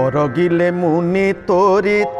ଅରଗିଲେ ମୁନି ତୋରିତ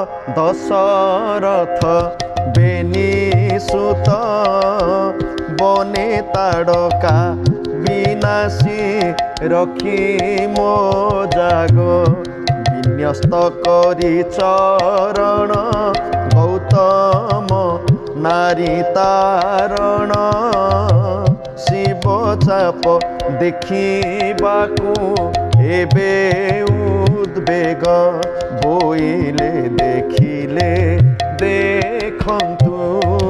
ଦଶରଥ ବେନି ସୁତ ବନେ ତାଡ଼କା ବିନାଶୀ ରଖି ମୋ ଜାଗ ବିନ୍ୟସ୍ତ କରି ଚରଣ ଗୌତମ ନାରୀ ତାରଣ ଶିବ ଚାପ ଦେଖିବାକୁ ଏବେ ଉଦ୍ବେଗ ବୋଇଲେ ଦେଖିଲେ ଦେଖନ୍ତୁ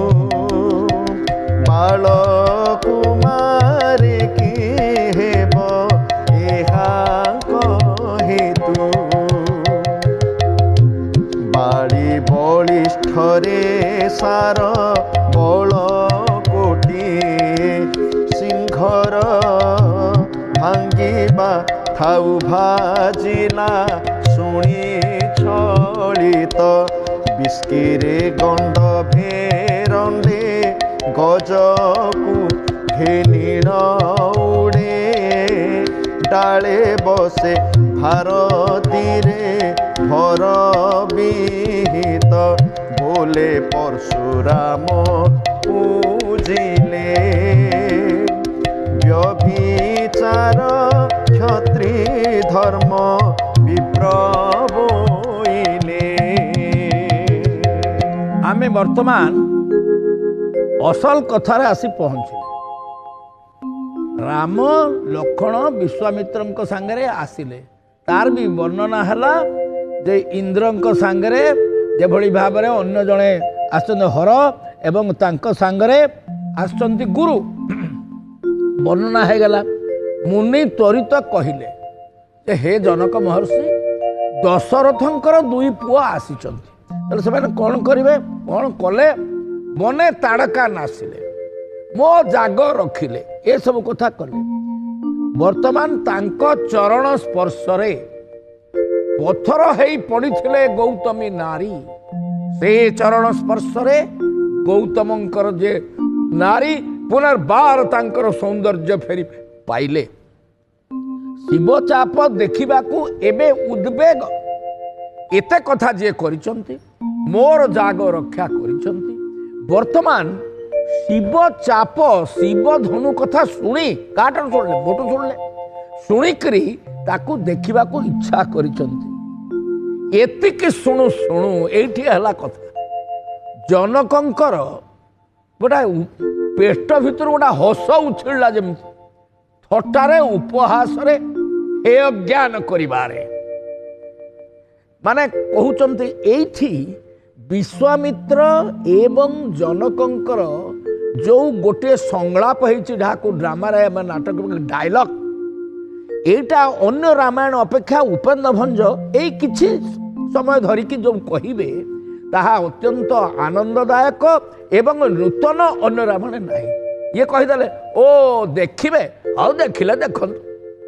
ବାଳକୁମାରୀ କି ହେବ ଏହା କହେତୁ ବାଳି ବଳିଷ୍ଠରେ ସାର ବଳ କୋଟି ସିଂହର ଭାଙ୍ଗିବା ଥାଉ ଭାଜିଲା ଶୁଣି ଛଳିତ ବିସ୍କିରେ ଗଣ୍ଡ ଭେରଣ୍ଡେ ଗଜକୁ ଘେନିଳ ଉଡ଼େ ଡାଳେ ବସେ ଭାରତୀରେ ଭର ବିହିତ ବୋଲେ ପରଶୁରାମ ପୂଜିଲେ ବ୍ୟଭିଚାର କ୍ଷତ୍ରି ଧର୍ମ ବିପ୍ର ବୋଇଲେ। ଆମେ ବର୍ତ୍ତମାନ ଅସଲ କଥାରେ ଆସି ପହଞ୍ଚିଲେ। ରାମ ଲକ୍ଷ୍ମଣ ବିଶ୍ୱାମିତ୍ରଙ୍କ ସାଙ୍ଗରେ ଆସିଲେ। ତାର ବି ବର୍ଣ୍ଣନା ହେଲା ଯେ ଇନ୍ଦ୍ରଙ୍କ ସାଙ୍ଗରେ ଯେଭଳି ଭାବରେ ଅନ୍ୟ ଜଣେ ଆସିଛନ୍ତି ହର ଏବଂ ତାଙ୍କ ସାଙ୍ଗରେ ଆସିଛନ୍ତି ଗୁରୁ ବର୍ଣ୍ଣନା ହେଇଗଲା। ମୁନି ତ୍ୱରିତ କହିଲେ ଯେ ହେ ଜନକ ମହର୍ଷି ଦଶରଥଙ୍କର ଦୁଇ ପୁଅ ଆସିଛନ୍ତି, ତାହେଲେ ସେମାନେ କ'ଣ କରିବେ? କ'ଣ କଲେ? ବନେ ତାଡ଼କା ନାସିଲେ, ମୋ ଜାଗ ରଖିଲେ, ଏସବୁ କଥା କଲେ। ବର୍ତ୍ତମାନ ତାଙ୍କ ଚରଣ ସ୍ପର୍ଶରେ ପଥର ହେଇ ପଡ଼ିଥିଲେ ଗୌତମୀ ନାରୀ। ସେ ଚରଣ ସ୍ପର୍ଶରେ ଗୌତମଙ୍କର ଯେ ନାରୀ ପୁନର୍ବାର ତାଙ୍କର ସୌନ୍ଦର୍ଯ୍ୟ ଫେରି ପାଇଲେ। ଶିବଚାପ ଦେଖିବାକୁ ଏବେ ଉଦ୍ବେଗ। ଏତେ କଥା ଯିଏ କରିଛନ୍ତି, ମୋର ଜାଗ ରକ୍ଷା କରିଛନ୍ତି। ବର୍ତ୍ତମାନ ଶିବ ଚାପ ଶିବ ଧନୁ କଥା ଶୁଣି କାହାଠାରୁ ଶୁଣିଲେ? ମୋଠୁ ଶୁଣିଲେ। ଶୁଣିକିରି ତାକୁ ଦେଖିବାକୁ ଇଚ୍ଛା କରିଛନ୍ତି। ଏତିକି ଶୁଣୁ ଶୁଣୁ ଏଇଠି ହେଲା କଥା, ଜନକଙ୍କର ଗୋଟା ପେଟ ଭିତରୁ ଗୋଟା ହସ ଉଛିଳିଲା, ଯେମିତି ଥଟ୍ଟାରେ ଉପହାସରେ ହେୟ ଜ୍ଞାନ କରିବାରେ। ମାନେ କହୁଛନ୍ତି ଏଇଠି ବିଶ୍ୱାମିତ୍ର ଏବଂ ଜନକଙ୍କର ଯେଉଁ ଗୋଟିଏ ସଂଳାପ ହେଇଛି, ଯାହାକୁ ଡ୍ରାମାରେ ଆମେ ନାଟକ ଡାଇଲଗ, ଏଇଟା ଅନ୍ୟ ରାମାୟଣ ଅପେକ୍ଷା ଉପେନ୍ଦ୍ର ଭଞ୍ଜ ଏଇ କିଛି ସମୟ ଧରିକି ଯେଉଁ କହିବେ ତାହା ଅତ୍ୟନ୍ତ ଆନନ୍ଦଦାୟକ ଏବଂ ନୂତନ, ଅନ୍ୟ ରାମାୟଣ ନାହିଁ। ଇଏ କହିଦେଲେ ଓ ଦେଖିବେ, ଆଉ ଦେଖିଲେ ଦେଖନ୍ତୁ,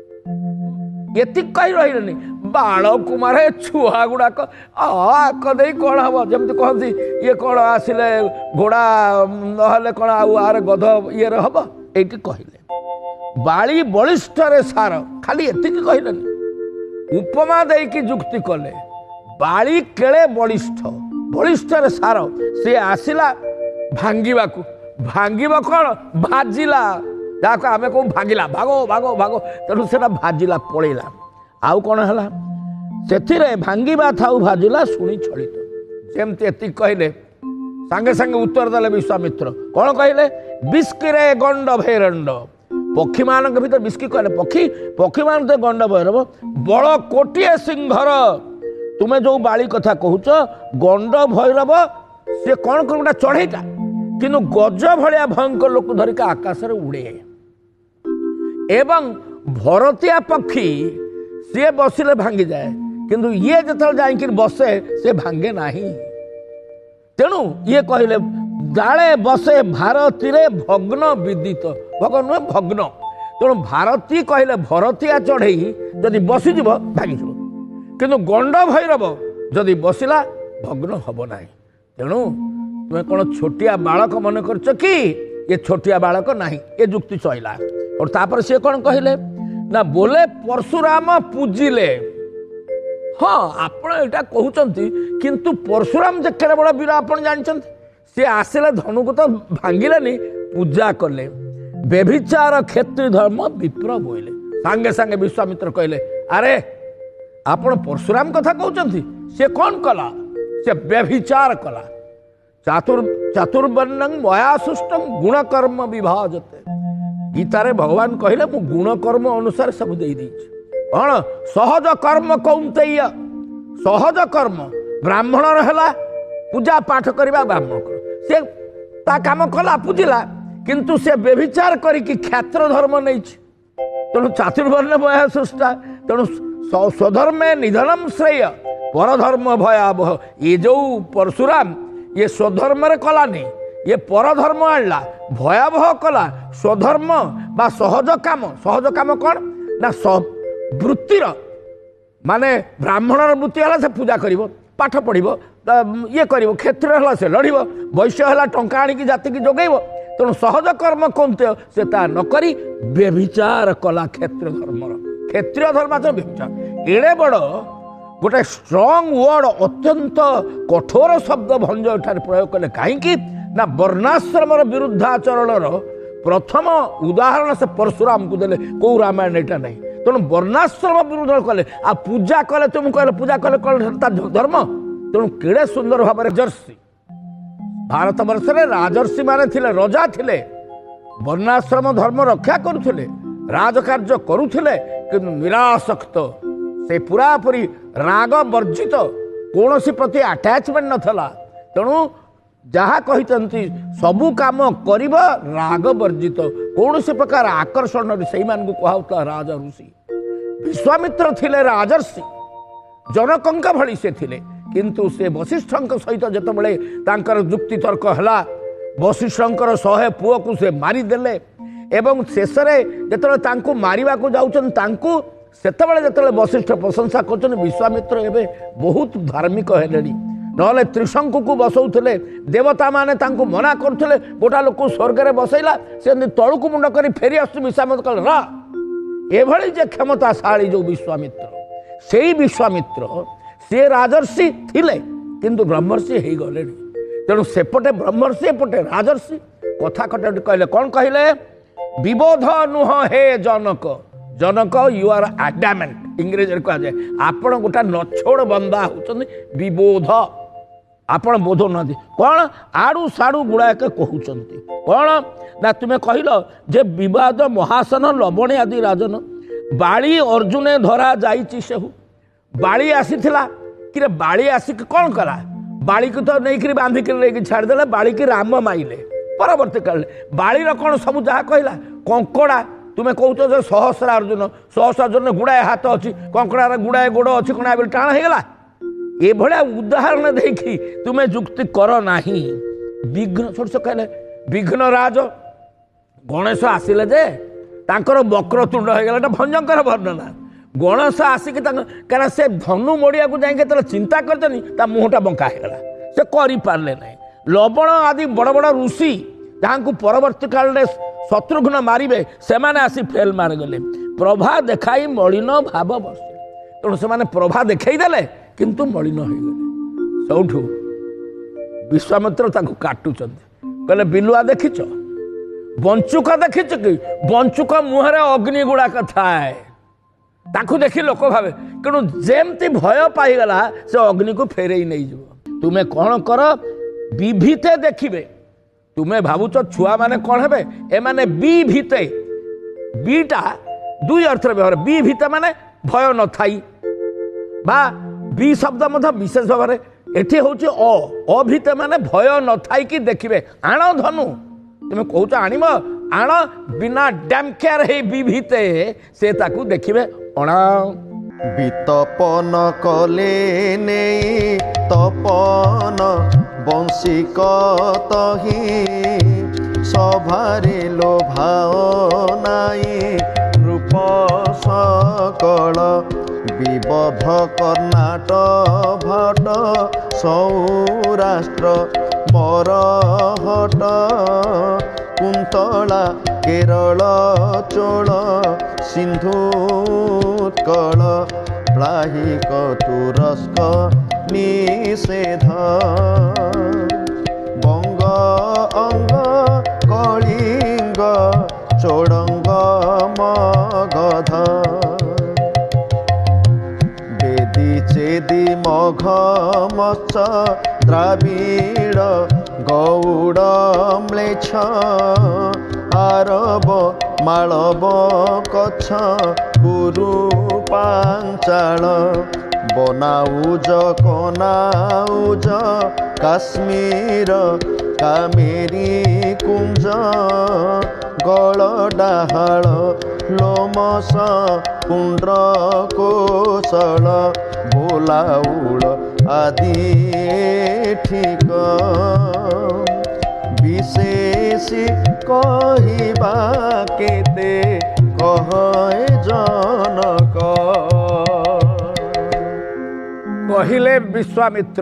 ଏତିକି କହି ରହିଲେନି। ବାଳକୁମାର ଛୁଆ ଗୁଡ଼ାକ ଆକ ଦେଇ କ'ଣ ହବ? ଯେମିତି କହନ୍ତି ଇଏ କ'ଣ ଆସିଲେ ଘୋଡ଼ା ନହେଲେ କ'ଣ ଆଉ ଆର ଗଧ ଇଏରେ ହବ? ଏଇଠି କହିଲେ ବାଳି ବଳିଷ୍ଠରେ ସାର, ଖାଲି ଏତିକି କହିଲେନି, ଉପମା ଦେଇକି ଯୁକ୍ତି କଲେ। ବାଳି କେଳେ ବଳିଷ୍ଠ, ବଳିଷ୍ଠରେ ସାର। ସେ ଆସିଲା ଭାଙ୍ଗିବାକୁ। ଭାଙ୍ଗିବ କ'ଣ? ଭାଜିଲା, ଯାହାକୁ ଆମେ କହୁ ଭାଙ୍ଗିଲା, ଭାଗ ଭାଗ ଭାଗ। ତେଣୁ ସେଟା ଭାଜିଲା, ପଳେଇଲା। ଆଉ କ'ଣ ହେଲା? ସେଥିରେ ଭାଙ୍ଗିବା ଥାଉ ଭାଜିଲା ଶୁଣି ଛଳିତ। ଯେମିତି ଏତିକି କହିଲେ, ସାଙ୍ଗେ ସାଙ୍ଗେ ଉତ୍ତର ଦେଲେ ବିଶ୍ୱାମିତ୍ର। କ'ଣ କହିଲେ? ବିସ୍କିରେ ଗଣ୍ଡ ଭୈରଣ୍ଡ। ପକ୍ଷୀମାନଙ୍କ ଭିତରେ ବିସ୍କି କହିଲେ, ପକ୍ଷୀମାନ ତ ଗଣ୍ଡ ଭୈରବ, ବଳ କୋଟିଏ ସିଂହର। ତୁମେ ଯେଉଁ ବାଳି କଥା କହୁଛ, ଗଣ୍ଡ ଭୈରବ ସେ କ'ଣ କର ଗୋଟେ ଚଢ଼େଇଟା, କିନ୍ତୁ ଗଜ ଭଳିଆ ଭୟଙ୍କର ଲୋକ ଧରିକି ଆକାଶରେ ଉଡ଼େ। ଏବଂ ଭରତିଆ ପକ୍ଷୀ ସିଏ ବସିଲେ ଭାଙ୍ଗିଯାଏ, କିନ୍ତୁ ଇଏ ଯେତେବେଳେ ଯାଇକି ବସେ ସେ ଭାଙ୍ଗେ ନାହିଁ। ତେଣୁ ଇଏ କହିଲେ ଡାଳେ ବସେ ଭାରତୀରେ ଭଗ୍ନ ବିଦିତ। ଭଗ୍ନ ନୁହେଁ, ଭଗ୍ନ। ତେଣୁ ଭାରତୀ କହିଲେ ଭରତିଆ ଚଢ଼େଇ ଯଦି ବସିଯିବ ଭାଙ୍ଗିଯିବ, କିନ୍ତୁ ଗଣ୍ଡ ଭୈରବ ଯଦି ବସିଲା ଭଗ୍ନ ହବ ନାହିଁ। ତେଣୁ ତୁମେ କ'ଣ ଛୋଟିଆ ବାଳକ ମନେ କରୁଛ କି? ଏ ଛୋଟିଆ ବାଳକ ନାହିଁ। ଏ ଯୁକ୍ତି ସଇଲା। ତାପରେ ସିଏ କ'ଣ କହିଲେ ନା, ବୋଲେ ପରଶୁରାମ ପୂଜିଲେ। हाँ आपण एटा कहउचंती किंतु परशुराम जे केड़े बड़ वीर आपण जानचंती से आसिले धनु को तो भांगिलेनी पूजा कले व्यभिचार क्षेत्रीय धर्म विप्र बोइले सांगे सांगे विश्वामित्र कहले अरे आपण परशुराम कथा कहउचंती से कौन कला से व्यभिचार कला चातुर्वर्णं मया सृष्टं गुणकर्म विभाजते गीतारे भगवान कहले मु गुणकर्म अनुसार सब दे देछि कौन सहज कर्म कौंतेय सहज कर्म ब्राह्मण रहला पूजा पाठ करबा ब्राह्मण से ता काम कला पूजिला किंतु से व्यभिचार करिकी क्षत्र धर्म नहीं तेणु चातुर्वर्ण भय सृष्टा तेणु स्वधर्मे निधनम श्रेय परधर्म भयावह ये जो परशुराम ये स्वधर्म रे कला नहीं ये परधर्म आणला भयावह कला स्वधर्म बा सहज काम कौन ना वृत्तिर माने ब्राह्मणर वृत्ति है से पूजा करिवो पाठ पढ़िबो ये करिवो क्षेत्र है से लड़िबो वैश्य है टंका आनिकी जाति की जोगैबो तेणु सहज कर्म कौंते से ता न करी व्यभिचार कला क्षेत्र धर्म तो व्यभिचार एड़े बड़ गोटे स्ट्रंग वर्ड अत्यंत कठोर शब्द भंज एठार प्रयोग कले कहीं ना वर्णाश्रम विरुद्धाचरण प्रथम उदाहरण से परशुराम को देले कौ रामायण एटा नहीं तेणु वर्णाश्रम विरुद्ध कले आ पूजा कले तुम कहले पूजा कले धर्म तेणु केड़े सुंदर भाव राजर्षि भारत वर्ष में राजर्षि माने थिले रजा थिले वर्णाश्रम धर्म रक्षा करुथिले राजकार्य करुथिले किंतु निरासक्त से पूरापूरी राग वर्जित कौन सी प्रति अटैचमेंट नथला तेणु जहाँ कहते सबू काम कर राग वर्जित कौन से प्रकार आकर्षण से कहता राजा ऋषि विश्वामित्र थिले राजर्षि जनकंक भली से थिले किंतु से वशिष्ठ सहित जितेबाला तांकर जुक्ति तर्क है वशिष्ठंकर 100 पुओ को से मारिदेले एवं शेष में जो मारिबा को जाउछन तांकु सेतबेले जितेबाला वशिष्ठ प्रशंसा कर विश्वामित्र एवं बहुत धार्मिक हेलेनी नहले त्रिशंकु को बसौले देवता माने तांकु मना करथिले गोटा लोक स्वर्ग में बसैला से तलुक मुंड कर फेरी आसु विश्वामित्र कहले रा एभली जे क्षमताशाली जो विश्वामित्र से विश्वामित्र से राजर्षि थिले किंतु ब्रह्मर्षि हो गले तेणु सेपटे ब्रह्मर्षि एपटे राजर्षि कथा कटे कहले कौन कहले विबोध नुह हे Janak Janak you are adamant इंग्रेजी कह जाए आपण गोटा नछोड़ बंदा होचन विबोध आपण बोध ना कौन आड़ू साड़ू गुड़ाक कहते कौन ना तुम्हें कहल जे विवाद महासन लवणे आदि राजन बाली अर्जुने धरा जाइछि सेहु बाली आसीथिला कि बाली आसिक कौन कला बाली को तो नहीं बांधिक लेकिन छाड़देला बाली की राम माइले परवर्ती काल बालीर कौन सब जहाँ कहला कंकड़ा तुम्हें कौच सहस्र अर्जुन गुड़ाए हाथ अच्छी कंकड़ार गुड़ाए गोड़ अच्छी कण बोले टाण होगा ये उदाहरण देखी तुम्हें जुक्ति कर ना विघ्न छोट कहले विघ्न राज गणेश आसिले जे तांकर वक्रतुंड होगा भंजंकर वर्णना गणेश आसिक क्या से धनु मोड़िया को जाए चिंता करते मुहटा बंका होगा से करें ना लवण आदि बड़ बड़ ऋषि जहाँ को परवर्ती काल में शत्रुघ्न मारे से मैंने आसी फेल मारिगले प्रभा देखाई मलिन भाव वर्ष तेणु से प्रभा देखईदेले किंतु मलिन हो गले सौठू विश्वामित्र काटुचंद कहले बिलुआ देखिच बंचुक देखिच कि बंचुक मुहरे अग्नि गुड़ाक थाए ताकू देखी लोक भावे तेणु जेमती भय पाईगला से अग्नि को फेरई नहीं जीव तुम्हें कौन कर विभीते देखिबे तुम्हें भावुच छुआ माने कौन हेबे ए माने विभीते बीटा दुई अर्थ व्यवहार विभीते माने भय न थाई बा बी शब्द मध्य विशेष भाव में एठी होची अभीते माने भय न थाई कि देखिबे आण धनु तुम्हें कहूच आणिम आण बिना डैम केयर हे विभीते से ताकू देखिबे अणा वितपन कले नहीं तपन बंशीकतही सभारे लोभाओ नाई रूप सकल विबध कर्णाट भट सौराष्ट्र मरहट कुंतला केरल चोल सिंधु उत्कल ପ୍ଲାହିକ ତୁରସ୍କ ନିଷେଧ ବଙ୍ଗ ଅଙ୍ଗ କଳିଙ୍ଗ ଚୋଡ଼ଙ୍ଗ ମଗଧ ବେଦି ଚେଦି ମଘ ମଚ ଦ୍ରାବିଡ଼ ଗୌଡ଼ ମ୍ଲେଚ୍ଛ ଆରବ ମାଳବ କଚ୍ଛ କୁରୁ ପାଞ୍ଚାଳ ବନାଉଜ କନାଉଜ କାଶ୍ମୀର କାମେରୀ କୁଞ୍ଜ ଗଳ ଡାହାଳ ଲୋମସ କୁଣ୍ଡ୍ର କୋଶଳ ବୋଲାଉଳ ଆଦି ଠିକ ବିଶେଷୀ କହିବା କେତେ କହେ ଜନକ। କହିଲେ ବିଶ୍ୱାମିତ୍ର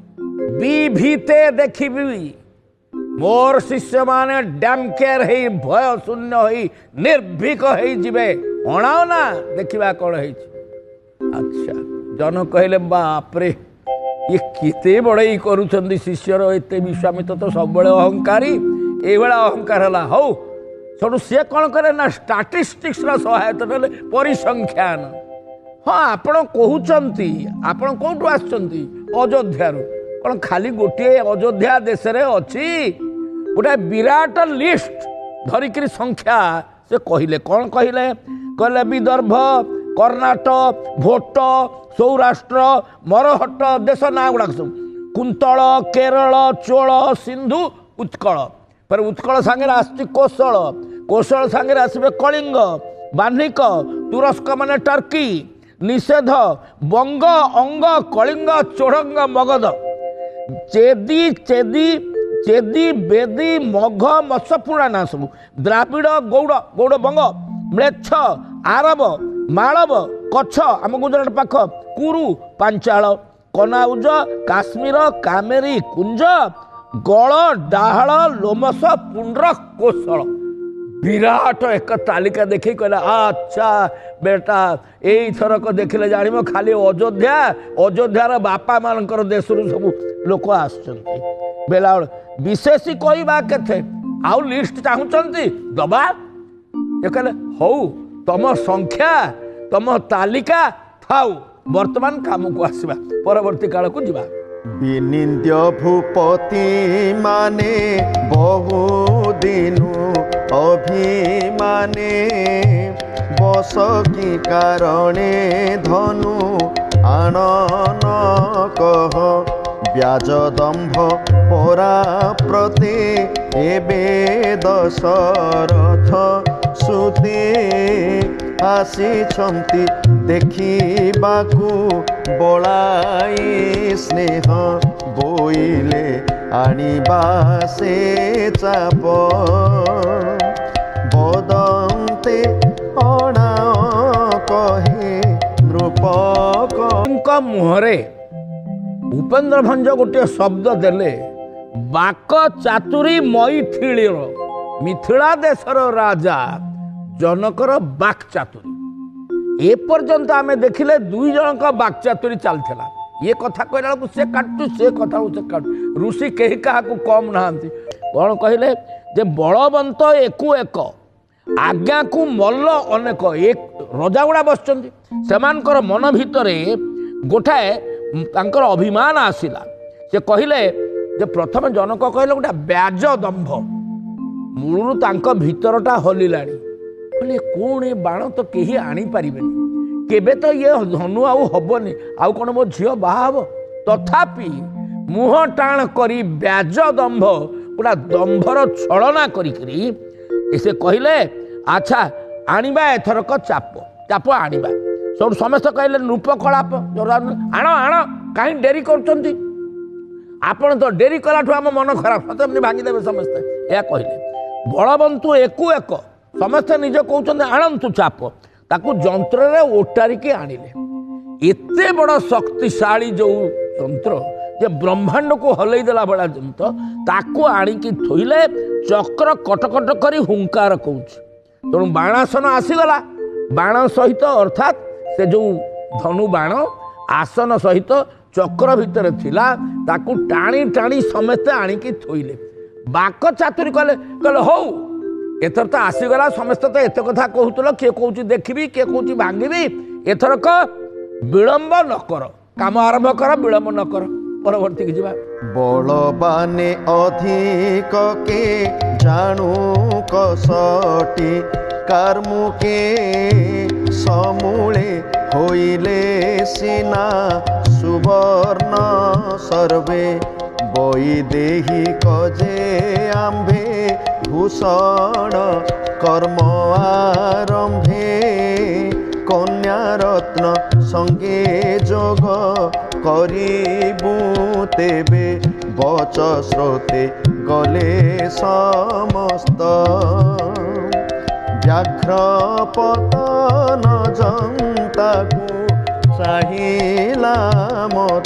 ବିଭୀତେ ଦେଖିବି मोर शिष्य माने डैम केयर है भय शून्य है निर्भीक है जीवे अणाओ ना देखा कौन है। अच्छा जन कहले बाप रे ये केते बड़े करुछंदी शिष्यर एते विश्वामित्र तो सब बड़े अहंकारी ए बड़ा अहंकार हला हौ छोटू से कौन करे ना स्टैटिस्टिक्स रा सहायता नेले परिसंख्यान। हाँ आपण कहउचंती आपण कोठु आछंती अयोध्या रु कौन खाली गोटे अयोध्या देश रे अछि गोटे विराट लिस्ट धरिकी संख्या से कहले कौन कहले कहले विदर्भ कर्णाटक भोट सौराष्ट्र मरहट्ट देश ना गुड़ाक सब कुंतल केरल चोल सिंधु उत्कल पर उत्कल सांगे आसुची कोशल कोशल सांगे आसबे कलिंग बाह्निक तुरस्क माने टर्की निषेध बंग अंग कलिंग चोड़ंग मगध चेदी चेदी चेदी बेदी मघ मत्स्यपुरा ना सब द्राविड़ गौड़ गौड़ बंग म्लेच्छ आरब मालव कच्छ आम गुजराट पाख कुरु पांचाल कनाउज काश्मीर कामेरी कुंज गल डाहाल लोमस पुंड्र कोशल विराट एक तालिका देखी कहला अच्छा बेटा यही थरक देखिले जानिब खाली अयोध्या अयोध्यार बापा मानकर देश सब लोक आसुचंती बेला विशेषी कहवा केथे आउ लिस्ट चाहूचंती दबा ये कहले हौ तम संख्या तम तालिका थाउ वर्तमान काम को आसवा परवर्ती काल को जीवा। विनिंद्य भूपति माने बहु दिनु अभिमाने बस की कारणे धनु आनन कह ब्याज दंभ परा प्रति एबे दशरथ सुते आसीछंती देखिबाकू बलाई स्नेह बोइले आनिबा से चाप बदंते अणा कहे नृपक मुहरे भूपेन्द्र भंज गोटे शब्द देले बाक चातुरी मैथिली मिथिला देशर राजा जनकर बाक चातुरी ए पर्यंत आमे देखिले दुई जन का बाक चातुरी चलता ये कथा कहला से काटू से कथा से काटू ऋषि कहीं क्या कम नहांती कौन कहले जे बलवंत एकु एक आज्ञा को मल्ल अनेक एक रजा गुड़ा बसचंती सेमानकर मन भितरे गोटाए तांकर अभिमान आसिला से कहले जे प्रथम जनक कहले गोटा ब्याज दंभ मूलरू तांक भितरटा हलिलाणी कहले कौन ए बाण तो केही आनी पारिबेनी केबे तो ये धनु आउ हबनी आउ कोन मो झियो बाहा हबो तथापि मुह टाण करी ब्याज दंभ पूरा दंभर छलना करी से कहले अच्छा आनिबा एथरक चाप चाप आनिबा सब समस्त कहले नृप कलाप आण आण कहीं डेरी करछंती आपण तो डेरी कलाठु आम मन खराब सतमनी भांगीदेवे समस्ते या कहले बलवंतु एकु एक समस्ते निज कहते आणंतु चाप ताकू जंत्र रे ओटारिकी आनिले एते बड़ शक्तिशाली जो जंत्र जे ब्रह्मांड को हलई देला बड़ा जंत्र ताकू आनिकी थोइले चक्र कटकट करी हुंकार कहूँ तेणु बाणासन आसीगला बाण सहित अर्थात से जो ଧନୁ ବାଣ ଆସନ ସହିତ ଚକ୍ର ଭିତରେ ଥିଲା, ତାକୁ ଟାଣି ଟାଣି ସମସ୍ତେ ଆଣିକି ଥୋଇଲେ। ବାକ ଚାତୁରୀ କଲେ, କହିଲେ ହଉ ଏଥର ତ ଆସିଗଲା, ସମସ୍ତେ ତ ଏତେ କଥା କହୁଥିଲ, କିଏ କହୁଛି ଦେଖିବି, କିଏ କହୁଛି ଭାଙ୍ଗିବି, ଏଥରକ ବିଳମ୍ବ ନ କର, କାମ ଆରମ୍ଭ କର, ବିଳମ୍ବ ନ କର। ପରବର୍ତ୍ତୀ ଯିବା। ବଳବାନେ ଅଧିକ କେ ଜାଣୁ କଷଟି, କାର୍ମୁକେ ସମୂଳେ ହୋଇଲେ ସିନା ସୁବର୍ଣ୍ଣ ସର୍ବେ, ବୈଦେହିକ ଯେ ଆମ୍ଭେ ଭୂଷଣ କର୍ମ ଆରମ୍ଭେ, କନ୍ୟା ରତ୍ନ ସଙ୍ଗେ ଯୋଗ କରିବୁ ତେବେ, ବଚ ସ୍ରୋତେ ଗଲେ ସମସ୍ତ, ବ୍ୟାଘ୍ର ପତନ ଜନ୍ତାକୁ ଚାହିଁଲା ମତ,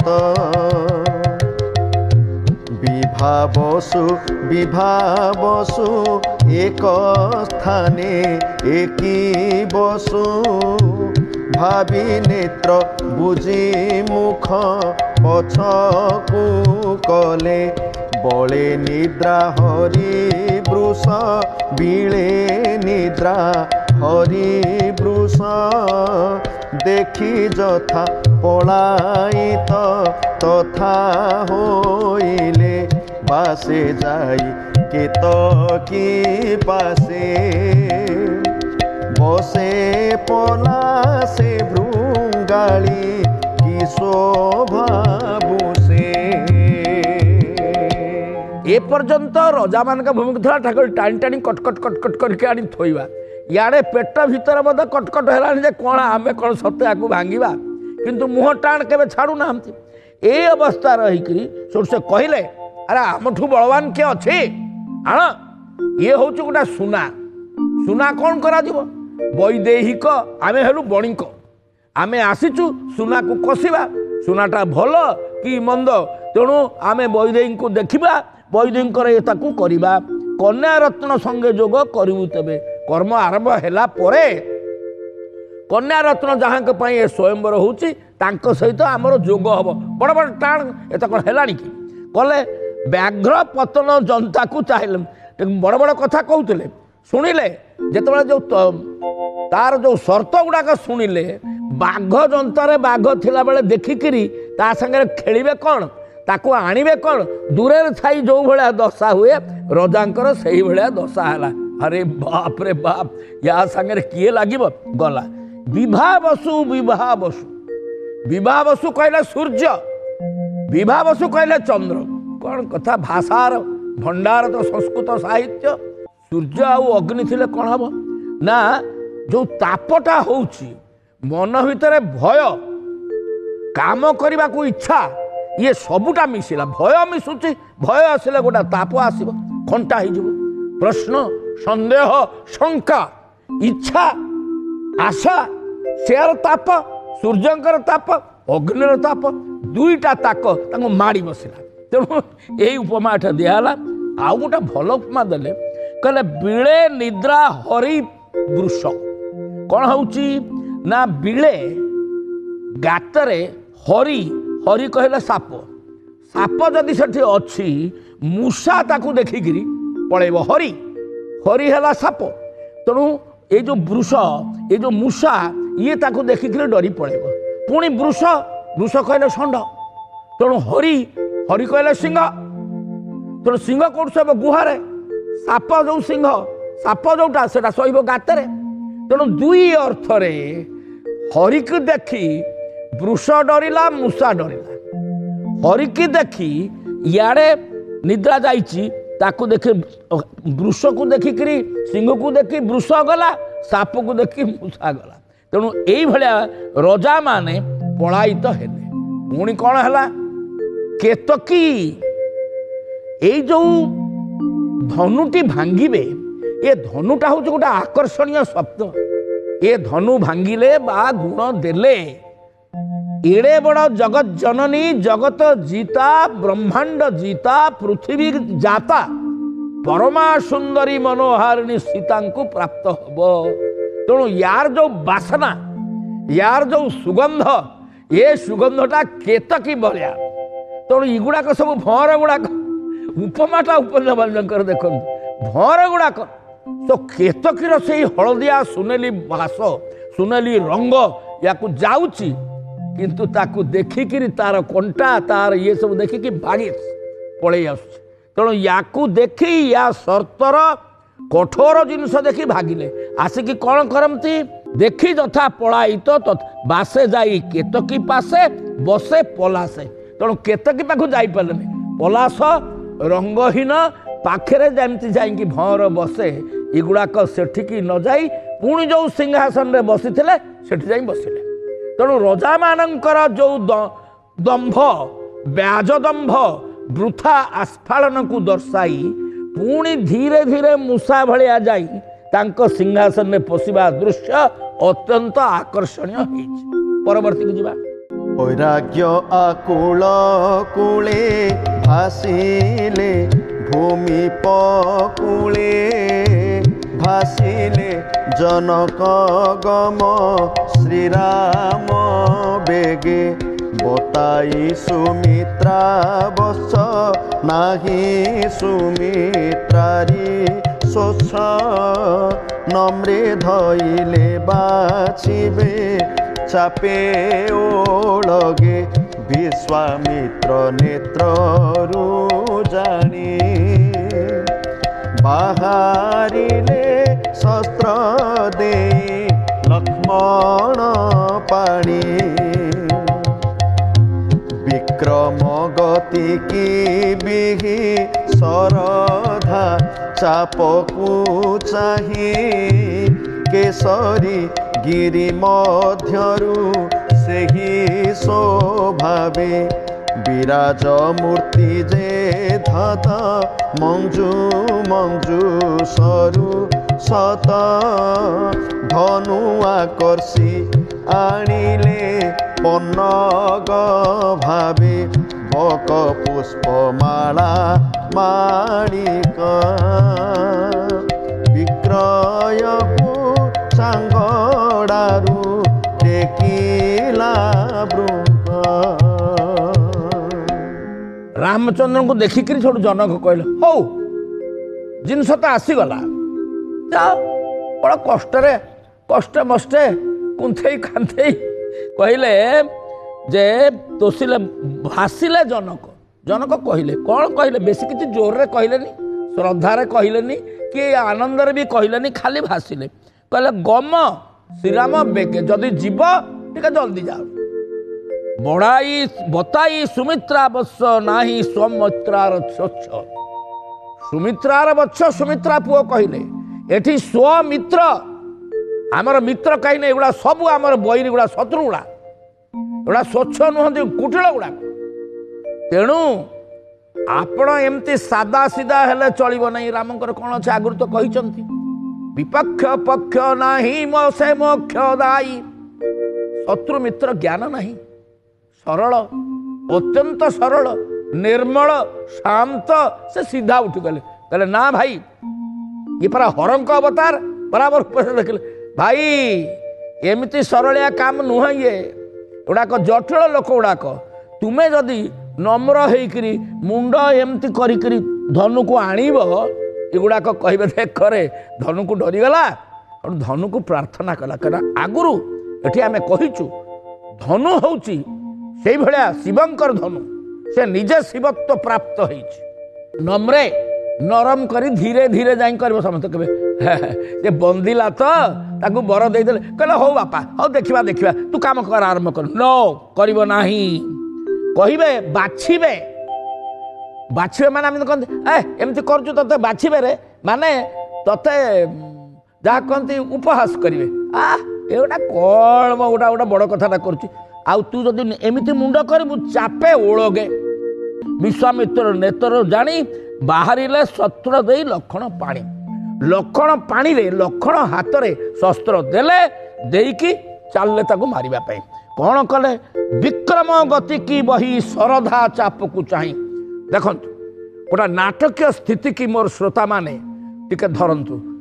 ବିଭାବସୁ ଏକ ସ୍ଥାନେ ଏକି ବସୁ, ଭାବି ନେତ୍ର ବୁଝି ମୁଖ ପଛକୁ କଲେ, ବଳେ ନିଦ୍ରା ହରି ବୃଷ, ବିଳେ ନିଦ୍ରା ହରି ବୃଷ, ଦେଖି ଯଥା ପଳାଇତ ତଥା ହୋଇଲେ, ବାସେ ଯାଇ କେତକୀ ପାଶେ, বসে পলাশে ভৃঙ্গালী কি শোভাবুষে। এপর্যন্ত রজা মানক ভূমিকা ଥିଲା ଠାକୁର ଟାଣି ଟାଣି କଟକଟ କଟକଟ କରିକି ଆଣି ଥୋଇବା। ଇଆଡ଼େ ପେଟ ଭିତରେ ମଧ୍ୟ କଟକଟ ହେଲାଣି ଯେ କ'ଣ ଆମେ କ'ଣ ସତେ ଆକୁ ଭାଙ୍ଗିବା, କିନ୍ତୁ ମୁହଁ ଟାଣ କେବେ ଛାଡ଼ୁନାହାନ୍ତି। ଏଇ ଅବସ୍ଥା ରହିକିରି ସେଠୁ ସେ କହିଲେ, ଆରେ ଆମଠୁ ବଳବାନ କିଏ ଅଛି, ଆଣ। ଇଏ ହେଉଛି ଗୋଟେ ସୁନା। ସୁନା କ'ଣ କରାଯିବ? ବୈଦେହିକ, ଆମେ ହେଲୁ ବଣିକ, ଆମେ ଆସିଛୁ ସୁନାକୁ କଷିବା। ସୁନାଟା ଭଲ କି ମନ୍ଦ, ତେଣୁ ଆମେ ବୈଦେହୀଙ୍କୁ ଦେଖିବା, ବୈଦେହୀଙ୍କର ତାକୁ କରିବା। କନ୍ୟା ରତ୍ନ ସଙ୍ଗେ ଯୋଗ କରିବୁ ତେବେ, କର୍ମ ଆରମ୍ଭ ହେଲା ପରେ କନ୍ୟା ରତ୍ନ ଯାହାଙ୍କ ପାଇଁ ଏ ସ୍ୱୟଂବର ହେଉଛି ତାଙ୍କ ସହିତ ଆମର ଯୋଗ ହେବ। ବଡ଼ ବଡ଼ ଟାଣ ଏତ କ'ଣ ହେଲାଣି କି? କଲେ ବ୍ୟାଘ୍ର ପତନ ଜନ୍ତାକୁ ଚାହିଁଲେ, ବଡ଼ ବଡ଼ କଥା କହୁଥିଲେ। ଶୁଣିଲେ ଯେତେବେଳେ ଯେଉଁ ତାର ଯେଉଁ ସର୍ତ୍ତ ଗୁଡ଼ାକ ଶୁଣିଲେ, ବାଘ ଜନ୍ତାରେ ବାଘ ଥିଲାବେଳେ ଦେଖିକିରି ତା ସାଙ୍ଗରେ ଖେଳିବେ କ'ଣ, ତାକୁ ଆଣିବେ କ'ଣ, ଦୂରରେ ଥାଇ ଯେଉଁ ଭଳିଆ ଦଶା ହୁଏ ରଜାଙ୍କର ସେଇଭଳିଆ ଦଶା ହେଲା। ଆରେ ବାପ ରେ ବାପ, ୟା ସାଙ୍ଗରେ କିଏ ଲାଗିବ? ଗଲା ବିବାହ ବସୁ। ବିବାହ ବସୁ କହିଲେ ସୂର୍ଯ୍ୟ, ବିବାହ ବସୁ କହିଲେ ଚନ୍ଦ୍ର। କ'ଣ କଥା, ଭାଷାର ଭଣ୍ଡାର ତ ସଂସ୍କୃତ ସାହିତ୍ୟ। ସୂର୍ଯ୍ୟ ଆଉ ଅଗ୍ନି ଥିଲେ କ'ଣ ହବ ନା, ଯେଉଁ ତାପଟା ହେଉଛି ମନ ଭିତରେ ଭୟ, କାମ କରିବାକୁ ଇଚ୍ଛା, ଇଏ ସବୁଟା ମିଶିଲା। ଭୟ ମିଶୁଛି, ଭୟ ଆସିଲେ ଗୋଟେ ତାପ ଆସିବ, ଖଣ୍ଟା ହେଇଯିବ। ପ୍ରଶ୍ନ, ସନ୍ଦେହ, ଶଙ୍କା, ଇଚ୍ଛା, ଆଶା, ସେର ତାପ, ସୂର୍ଯ୍ୟଙ୍କର ତାପ, ଅଗ୍ନିର ତାପ, ଦୁଇଟା ତାକ ତାଙ୍କୁ ମାଡ଼ି ବସିଲା। ତେଣୁ ଏଇ ଉପମା ଏଟା ଦିଆହେଲା। ଆଉ ଗୋଟେ ଭଲ ଉପମା ଦେଲେ, କହିଲେ ବିଳେ ନିଦ୍ରା ହରି ବୃଷ। କ'ଣ ହେଉଛି ନା, ବିଳେ ଗାତରେ ହରି, ହରି କହିଲେ ସାପ, ସାପ ଯଦି ସେଠି ଅଛି, ମୂଷା ତାକୁ ଦେଖିକିରି ପଳେଇବ। ହରି, ହରି ହେଲା ସାପ, ତେଣୁ ଏଇ ଯେଉଁ ବୃଷ, ଏଇ ଯେଉଁ ମୂଷା, ଇଏ ତାକୁ ଦେଖିକିରି ଡରି ପଳେଇବ। ପୁଣି ବୃଷ, ବୃଷ କହିଲେ ଷଣ୍ଢ, ତେଣୁ ହରି, ହରି କହିଲେ ସିଂହ, ତେଣୁ ସିଂହ କୋଉଠି ଶୋଇବ? ଗୁହାରେ। ସାପ ଯେଉଁ ସିଂହ, ସାପ ଯେଉଁଟା ସେଟା ଶୋଇବ ଗାତରେ। ତେଣୁ ଦୁଇ ଅର୍ଥରେ ହରିକି ଦେଖି ବୃଷ ଡରିଲା, ମୂଷା ଡରିଲା। ହରିକି ଦେଖି ଇଆଡ଼େ ନିଦ୍ରା ଯାଇଛି, ତାକୁ ଦେଖି ବୃଷକୁ ଦେଖିକିରି ସିଂହକୁ ଦେଖି ବୃଷ ଗଲା, ସାପକୁ ଦେଖି ମୂଷା ଗଲା। ତେଣୁ ଏଇଭଳିଆ ରଜାମାନେ ପଳାୟିତ ହେଲେ। ପୁଣି କ'ଣ ହେଲା? କେତକୀ, ଏଇ ଯେଉଁ ଧନୁଟି ଭାଙ୍ଗିବେ, ଏ ଧନୁଟା ହେଉଛି ଗୋଟେ ଆକର୍ଷଣୀୟ ଶବ୍ଦ। ଏ ଧନୁ ଭାଙ୍ଗିଲେ ବା ଗୁଣ ଦେଲେ, ଏଡ଼େ ବଡ଼ ଜଗତ ଜନନୀ, ଜଗତ ଜିତା, ବ୍ରହ୍ମାଣ୍ଡ ଜିତା, ପୃଥିବୀ ଜାତା, ପରମା ସୁନ୍ଦରୀ ମନୋହାରିଣୀ ସୀତାଙ୍କୁ ପ୍ରାପ୍ତ ହେବ। ତେଣୁ ୟାର ଯେଉଁ ବାସନା, यार जो सुगंध ये सुगंधटा केतकी भलिया तेणु इगुड़ाक सब भंवर गुड़ाक उपमाटा उपन्यासकर देखो भंवर गुड़ाक तो केतकीर से हलदिया सुनेली बास सुनेली रंग या जाऊँगी किंतु ताकू देखिकी तार कंटा तार ये सब देखिकी भागी पलि आस तेणु या देखी या सर्तर कठोर जिनस देखी भागिले आसिकी कौन करती देखी तथा पलायित तो बासे जाई केतकी पासे बसे पलासे तेणु केतकी पाखु जापारे पलास रंगहीन पाखे जमती जाइकी भंवर बसे इगुड़ाक सेठिकी न जाई पुणी जो सिंहासन रे बसी सेठी जाई बसिले तेणु रजा मानकर जो दंभ ब्याज दंभ वृथा आस्फालन को दर्शाई पुणी धीरे धीरे मूषा भलिया जाई तांको सिंहासन में पशिबा दृश्य अत्यंत आकर्षणीय परवर्ती को जीवा वैराग्य आकुल कूले भासिले भूमि पकूले भासिले जनक गम श्रीराम बेगे बताई सुमित्रा बस नाही सुमित्रारी शोष नम्रे धइले बाछिबे चापे ओलगे विश्वामित्र नेत्ररू जानी बाहरिले शस्त्र दे लक्ष्मण पाणी विक्रम गति की बिही सरधा चापकू चाही केसरी गिरी मध्यरु सेही शोभावे विराज मूर्ति जे धत मंजू मंजू सरु सत धनु आकर्षी आनिले पन्नग भावे बक पुष्पमाला माणिक विक्रयकु सांगड़ारू टेकिला बृंग रामचंद्र को देखिक छोड़ जनक कहले हौ जिनस तो आसीगला जाओ बड़ा कष्टे मस्टे कुंथई कांथई कहले जे तोषिले भासिले जनक जनक कहले कौन कहले बेसी किसी जोर रे कहले श्रद्धारे कहले कि आनंद भी कहले खाली भासिले कहले गम श्रीराम बेगे जदि जीव टिके जल्दी जाओ बढ़ाई बताई सुमित्रा वत्स नाही स्वमित्रार स्वच्छ सुमित्रार वत्स सुमित्रा पुओ कहले एठी स्वमित्र आमर मित्र कहीं नहीं एगुड़ा सब आमर बैरी गुड़ा शत्रु गुड़ा एगुड़ा स्वच्छ नुहति कुटिल गुड़ा तेणु आपण एमती सादा सीधा हेले चलिबो नहीं रामंकर कौन अच्छे आगुरी तो कहते विपक्ष पक्ष नाही मोसे मोक्ष दायी शत्रु मित्र ज्ञान नहीं सरल अत्यंत सरल निर्मल शांत से सीधा उठी गले कहले ना भाई ये परा हरंक अवतार बराबर देखले भाई एमती सरलिया काम नुह ये गुड़ाक जटिल लोक गुड़ाक तुम्हें जदि नम्र होकरी मुंड एमती करी धनु को आणब एगुड़ाक कहे देख करे धनु को डरीगला और धनु को प्रार्थना कला कहना आगुरु एठी आमे कहिचु धनु होउची सेई भलिया शिवंकर धनु से निजे शिवत्व प्राप्त होइछि नम्रे नरम करी धीरे धीरे जाई करबो समस्त कबे जे बंदिला तो ताकू बर दे देले कहला हो बापा हो देखिबा देखिबा तू काम कर आरंभ कर नो करबो नाही कहिबे बाछिबे बाछिबे माने हम कहते ए एमती करजु तते बाछिबे रे माने तते जा कहती उपहास करिवे आ एटा कोन म गोटा गोटा बड़ कथाटा करछि आ तू जदि एमिति मुंड करबु चापे ओळगे विश्वामित्र नेत्र जानी बाहरिले शस्त्र दे लक्षण पानी रे लक्षण हाथ रे शस्त्र देले देकी चलले ताको मारिबा पई कौन कले विक्रम गति की बही सरधा चाप को चाही देखंतु गोटा नाटकीय स्थिति की मोर श्रोता माने टिके धरंतु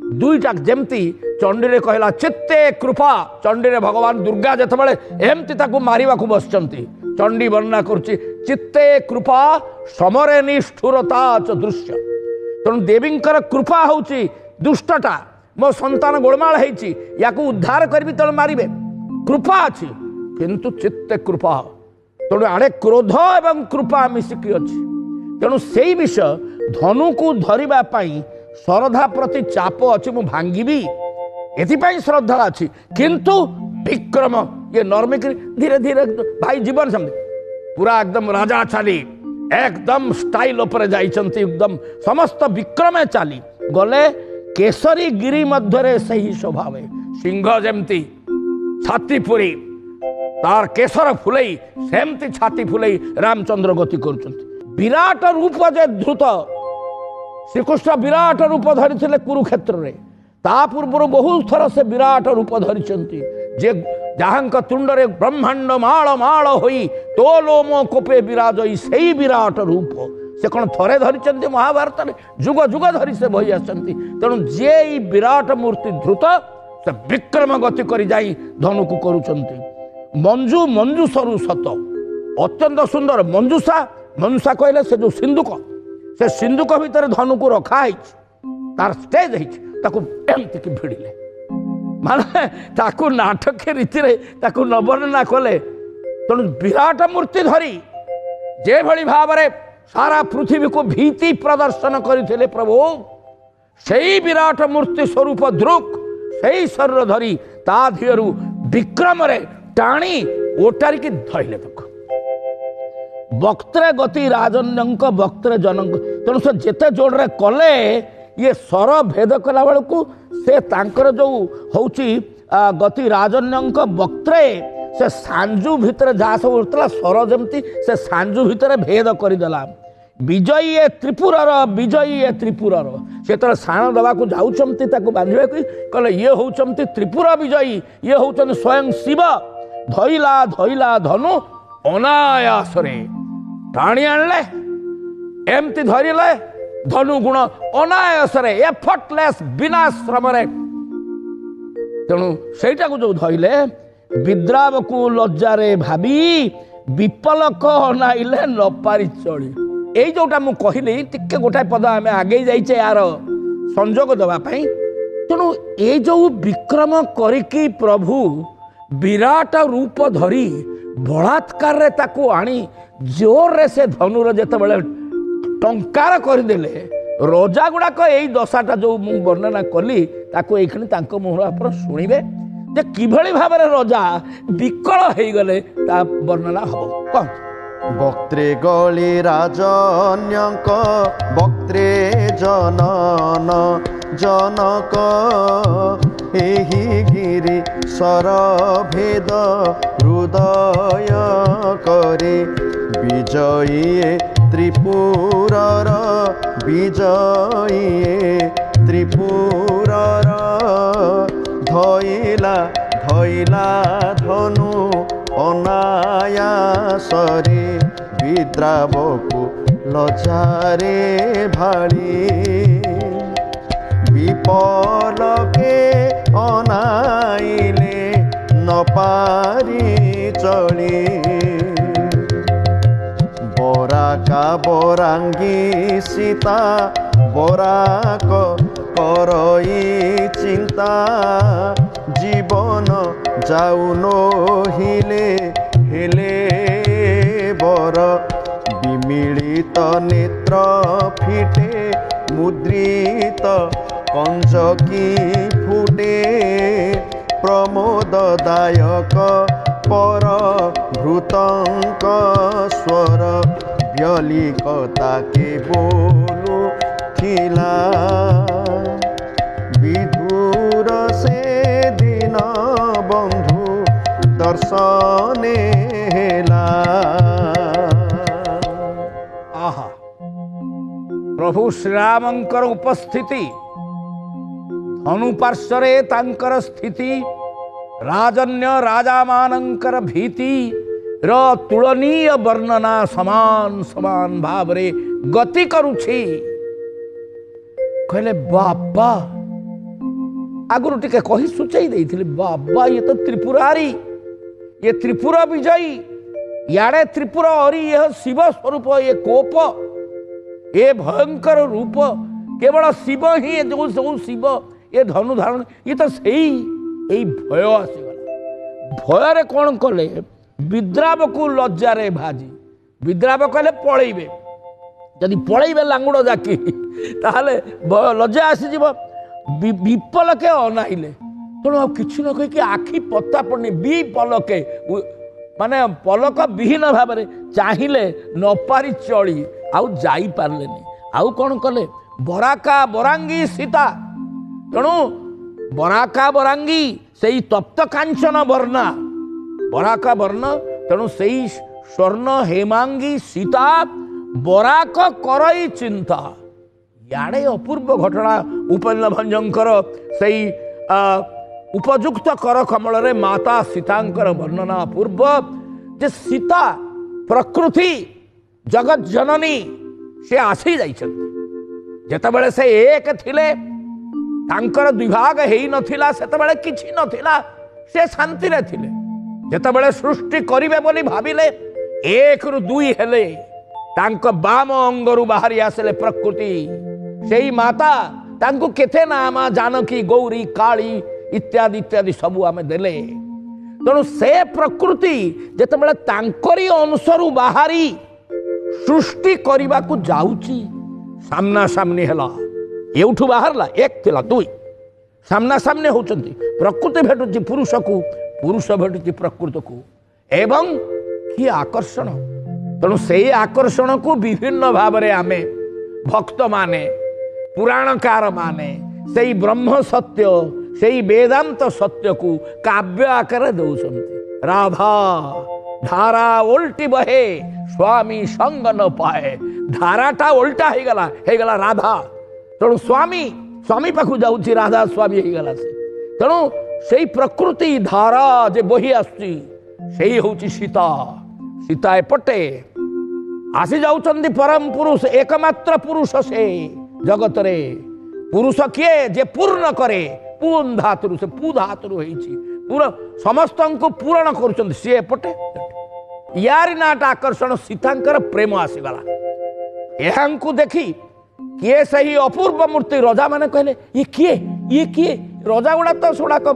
दुईटा जमती चंडी रे कहला चित्ते कृपा चंडी रे भगवान दुर्गा जेतबेले एमती ताकू मारिबा को बसचंती चंडी वर्णना करुची चित्ते कृपा समरे निष्ठुरता च दृश्य तेणु देवींकर कृपा होची दुष्टटा मो संतान गोलमाल होती या उद्धार करी तेणु मारे कृपा अच्छी किंतु चित्ते कृपा तेणु आड़े क्रोध एवं कृपा मिसिकी अच्छी तेणु से विषय धनु को धरवाई श्रद्धा प्रति चाप अच्छी मु भांगी एपाई श्रद्धा अच्छी किंतु विक्रम ये नर्मिक धीरे धीरे भाई जीवन समझ पूरा एकदम राजा चाली एकदम स्टाइल उपरे जाइछंती एकदम समस्त विक्रमे चाली गले केसरी गिरी मध्य से ही स्वभाव सिंह जमती छाती पुरी तार केसर फुलई सेमती छाती फुलई रामचंद्र गति कर विराट रूप जे धृत श्रीकृष्ण विराट रूप धरी कुरुक्षेत्र रे ता पूर्व बहुत थर से विराट रूप धरी जे जहाँ तुंडरे ब्रह्मांड माल माल होई तोलोमो कोपे विराजई से विराट रूप से कौन थरे धरी महाभारत में जुग जुग धरी से बही आसती तेणु जे विराट मूर्ति धृत से विक्रम गति कर जाई धनु को करुचंती मंजू मंजूसरु सत अत्यंत सुंदर मंजूषा मंजूषा कहले से जो सिंधुक से सिंधुक भितर धनु को रखा है तार स्टेज एमती की भिड़िले माने ताकू नाटक रीति ताकू न वर्णना कले तेणु विराट मूर्ति धरी जे भली भाव में सारा पृथ्वी को भीति प्रदर्शन करते प्रभु से विराट मूर्ति स्वरूप दृक् से शरीर धरी ता धियरु विक्रम रे टाणी ओटारिकी धइले देख वक्त्रे गति राजन्यंक वक्त्रे जनक तेणु से जेते जोड़े कले ये स्वर भेद कला बेलू से तांकर जो होची गति राजन्यंक वक्त्रे से सांजु भितर जहाँ सब उठला स्वर जमती से सांजु भितर भेद करदेला विजयी ए त्रिपुरार विजयी ए त्रिपुरार से तो साण दवा को जाऊँच बांधे कहले ये होचंती त्रिपुरा विजयी ये होचंती स्वयं शिव धइला धइला धनु अनायासरे टाणी आणले एमती धरिले धनु गुण अनायासरे एफर्टलेस बिना श्रम तेणु सेटा को जो धइले विद्राव को लज्जारे भाभी विपलक अनाइले न पारि चली यही जोटा मु कहली टिके गोटाए पद आम आगे जाइए यार संजोग देवाई तेणु ये जो विक्रम करिकी प्रभु विराट रूप धरी बलात्कार रे ताकू आनी जोर रे से धनुर जेतेबेले टंकार करदेले रजा गुड़ाक यही दशाटा जो मु वर्णना कली ताकू एखनी तांको मुहर आप शुणिबे जे किभली भाव में रजा विकल हो गले ता वर्णना हबो कौन वक्त्रे गली राजन्यक वक्त्रे जनन जनक एहि गिरि सरभेद हृदय करे विजयी त्रिपुरर विजयी त्रिपुरर धइला धइला धनु अनायासरे विद्रावकु लजारे भाड़ी विपलके अनाइले न पारी चली बराका बरांगी सीता बराक करई चिंता जीवन जाऊ नहिले हेले बर विमिलित नेत्र फिटे मुद्रित कंजकी फुटे प्रमोददायक पर भृतंक स्वर व्यलिकता के बोलू खिला विधुर से दिन बंधु दर्शने हेला। आहा प्रभु श्रीरामंकर उपस्थिति धनु पार्श्वरे तांकर स्थिति राजन्य राजा मानंकर भीति र तुलनीय वर्णना समान समान भाव रे गति करुछि कहले बापा आगुरी टिके कही सूचई देइथिले बाबा ये तो त्रिपुरारी, ये त्रिपुरा विजयी, याड़े त्रिपुरा हरि, यह शिव स्वरूप, ये कोप, ये भयंकर रूप केवल शिव ही जो सब शिव, ये धनु धारण, ये तो सही यही भय आसीगला। भयर कौन कले विद्राव को लज्जारे भाजी, विद्राव कले पलैबे, जदि पलैबे लांगुड़ जाकी ताहले लज्जा आसीज। विपल के अनाइले तेणु आ कि न कहीकि आखि पता पड़नी बी पलके माने पलक विहीन भाव में चाहिए न पारी चली आउ जाई पारलेनी। आउ कौन कले बराका बरांगी सीता, तेणु बराका बरांगी से तप्त कांचन वर्णा, बराका वर्ण, तेणु से स्वर्ण हेमांगी सीता बराक करई चिंता। याड़े अपूर्व घटना उपेन्द्र भंजंकर से उपयुक्त कर कमल रे माता सीतांकर वर्णना अपूर्व। जे सीता प्रकृति जगत जननी से आसी जाइछन्ति, जेतेबेले से एक थिले तांकर विभाग हेई नथिला, सेतेबेले किछि नथिला, से शांति रे थिले। जेतेबेले सृष्टि करिवे बोली भाबिले, एक रु दुई हेले, तांको बाम अंगरु बाहरी आसले प्रकृति। सेई माता तांको केते नाम जानकी गौरी काली इत्यादि इत्यादि सबू आमे देले। तेणु से प्रकृति जेतेबेले तांकरी अंशरु बाहरी सृष्टि करने को जाऊची, सामना सामनी हला, एउठू बाहरला एक थिला दुई, सामना सामने होचंती। प्रकृति भेटुची पुरुष को, पुरुष भेटुची प्रकृति को, एवं कि आकर्षण। तेणु से आकर्षण को विभिन्न भाव में आमे भक्त माने पुराणकार माने से ब्रह्म सत्य से वेदांत सत्य को काव्य आकार दौरान। राधा धारा उल्टी बहे स्वामी संग न पाए, धाराटा उल्टा हो गला राधा, तेणु स्वामी स्वामी पाखु जाऊँगी, राधा स्वामी हो गला से। तेणु से प्रकृति धारा जे बही आसुची से हूँ सीता। सीता एपटे आसी जाउछन्ति परम पुरुष, एकमात्र पुरुष से जगत रे। पुरुष किए जे पूर्ण करे, पूर्ण धातु से पू धातु होइछि, पूरा समस्त को पूर्ण करुछन्ति सी एपटे। यारी नाट आकर्षण सीतांकर प्रेम आसीगला। एहांकु देखी किए सही अपूर्व मूर्ति, रजा माने कहले ये किए रजा गुड़ा तो सुड़ाक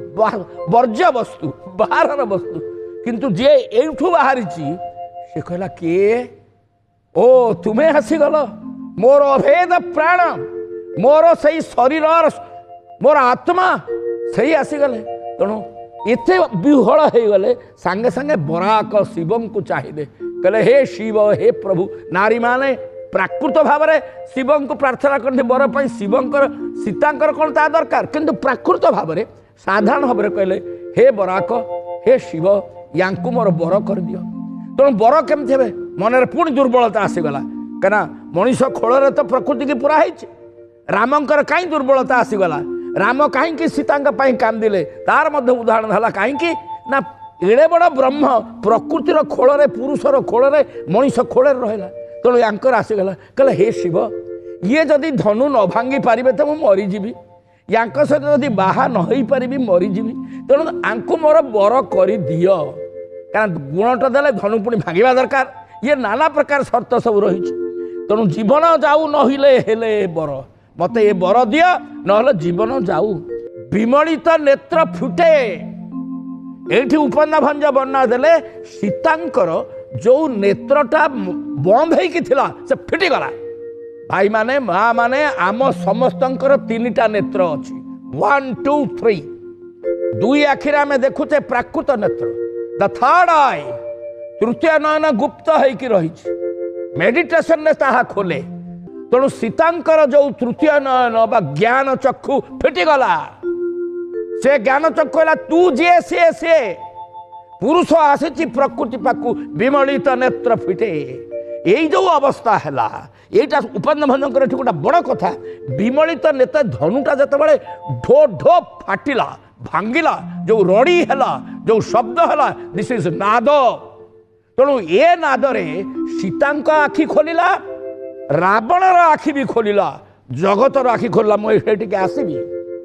वर्ज्य वस्तु, बाहर वस्तु, किंतु जे एठू बाहरी से कहला किए, ओ तुम्हें हसीगल, मोर अभेद प्राण, मोर सही शरीर, मोर आत्मा सही आसीगले। तेणु एते विहल हो गले, सांगे सांगे बराक शिवं को चाहिए, कहले हे शिव हे प्रभु। नारी माने प्राकृत भाव में शिवं को प्रार्थना करते बर पाई, शिवंकर सीतांकर कौन ता दरकार, किंतु प्राकृत भाव में साधारण भाव में कहले हे बराक हे शिव यांकु मोर बर कर दियो। तेणु बर केमती हे मन पुणी दुर्बलता आसीगला, कहीं मनीष खोल तो प्रकृति की पूरा है। रामंकर कहीं दुर्बलता आसीगला, राम कहीं सीता कांदिले, तार मध्य उदाहरण है कहीं ना एड़े बड़ ब्रह्म प्रकृतिर खोल, पुरुषर खोल, मनीष खोल रहा। तेणु यांकर आसीगला, कहले हे शिव ये जदि धनु न भांगी पारे तो मुझे मरीजी, या सहित जदि बाहा न हो पारि मरीजी, तेणु आंकु मोर बर कर दियो। कारण गुणटा देले धनु पुणी भांगा दरकार, ये नाना प्रकार शर्त सब रही। तेणु जीवन जाऊ नहिले बर, मत ये बर दियो न जीवन जाऊ। विमलित नेत्र फुटे, एठी उपन्ना भंज बना देले सीतांकर जो नेत्रटा बंद होइकिथिला से फिटिगला। भाई माने माँ माने आम समस्तंकर तीनिटा नेत्र अच्छी, 1 2 3, दुई आखिर आम देखुचे प्राकृत नेत्र, द थर्ड आई तृतीय नयन गुप्त होइकी रही, मेडिटेशन ने ताहा खोले। तेणु सीतांकर जो तृतीय नयन बा ज्ञान चक्षु फिटिगला, से ज्ञान चक्षु है तू जे से पुरुष आसी प्रकृति पाकु विमलित नेत्र फिटे। यही जो अवस्था है यहीटा उपन्ना भंजंकर गोटे बड़ कथा। विमलित नेत्र धनुटा जिते ढो ढो फाटिला भांगिला, जो रड़ी है जो शब्द है, दिस इज नाद। तेणु ए नादरे सीतांक आखि खोलिला, रावणर आखि भी खोलिला, जगतर आखि खोलिला। मुझे आसबि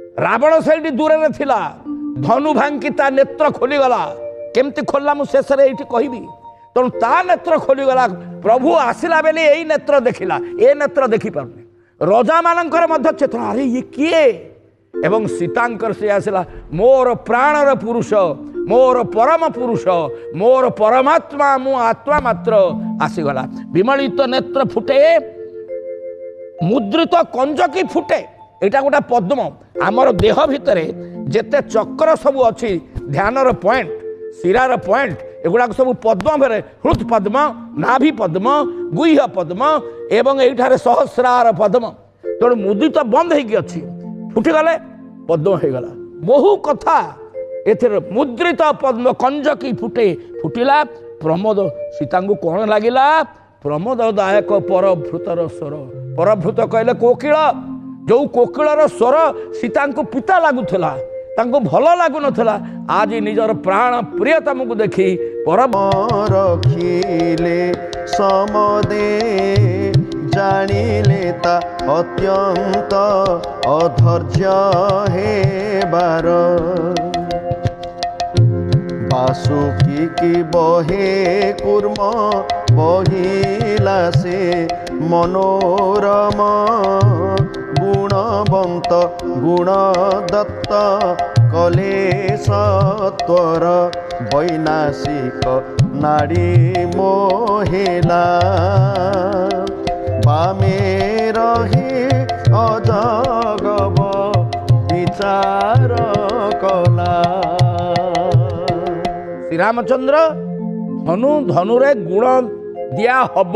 रावण से दूर रे थिला धनु भांगी ता नेत्र खोलीगला केमती खोलला मु शेष ये कहबी तेणु ता नेत्र खोलीगला प्रभु आसला बेले यही नेत्र देखिला ए नेत्र देखी पारनी रजा मानकर मध्य चेतना अरे ये किए एवं सीतांकर से आसला मोर प्राणर पुरुष मोर परम पुरुष मोर परमात्मा मु आत्मा मात्र आसीगला विमलित नेत्र फुटे मुद्रित कंजकी फुटे एटा गोटा पद्म आमर देह भितर जेते चक्र सब अच्छी ध्यानर पॉइंट शिरार पॉइंट एगुड़ा सब पद्म भेरे हृत पद्म नाभि पद्म गुह्य पद्म एवं एठारे सहस्रार पद्म तेणु मुद्रित बंद होगी अच्छी फुटिगले पद्म हो गला बहु कथा एथिर मुद्रित पद्म कंजकी फुटे फुटिला प्रमोद सीता को कौन लगिला प्रमोददायक परभृतर स्वर परभृत कहले कोकिल जो कोकिलर स्वर सीता को पिता लगुला भल लगुनला आज निजर प्राण प्रियतम को देखी परम रखिले समदे जानिले ता अत्यंत अधैर्य हेबार बासुकी की बहे कुर्म बहिला से मनोरम गुणवंत गुणदत्त कलेशत्वर वैनाशिक नाड़ी मोहिला बामे रही अजगब विचार कला श्री रामचंद्र धनु धनुरे गुण दिया हब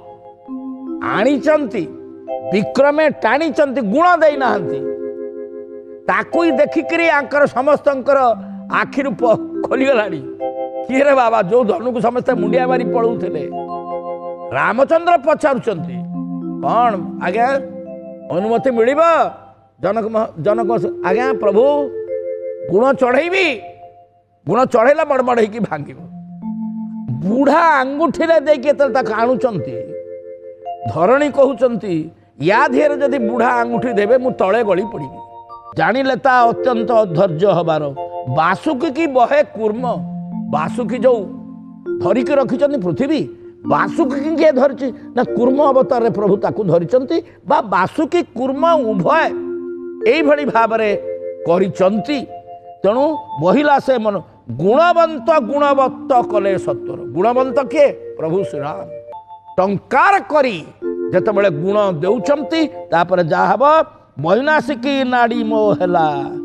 आनीचंती विक्रमे टाणीचंती गुण देई नाहंती ताकू ही देखिकरी आंकर समस्तंकर आखिर खोलीगलानी किए रे बाबा जो धनु को समस्त मुंडिया मारी पड़ौथिले रामचंद्र पचारुचंती कौन आज्ञा अनुमति मिलिब जनक जनक आज्ञा प्रभु गुण चढ़ेबी गुण चढ़ेला बड़बड़ होगी भांगिब बुढ़ा आंगुठी देके आणुचंती धरणी कहउचंती या धीरे जदि बुढ़ा आंगुठी देवे मु तले गली पड़ी जानिले ता अत्यंत धैर्य हबार बासुकी की बहे कूर्म बासुकी जो धरिकी रखिचंती पृथ्वी बासुकी किए धरिची ना कूर्म अवतार रे प्रभु ताकू धरिचंती बा बासुकी कूर्म उभय एई भली भाबरे करिचंती तेणु बहिला से मन गुणवंत गुणवत्त कले सत्वर गुणवंत किए प्रभु श्री राम टंकार करी जेतेबेले गुण देउचंती तापर जा हबो वैनाशिकी नाड़ी मोहला